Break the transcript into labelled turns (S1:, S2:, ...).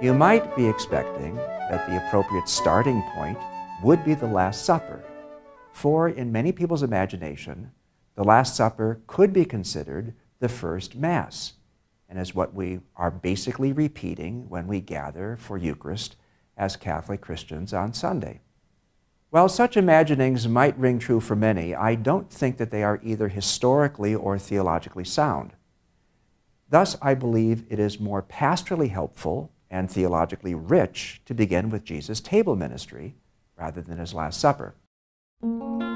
S1: You might be expecting that the appropriate starting point would be the Last Supper, for in many people's imagination, the Last Supper could be considered the first Mass, and is what we are basically repeating when we gather for Eucharist as Catholic Christians on Sunday. While such imaginings might ring true for many, I don't think that they are either historically or theologically sound. Thus, I believe it is more pastorally helpful and theologically rich to begin with Jesus' table ministry rather than his Last Supper.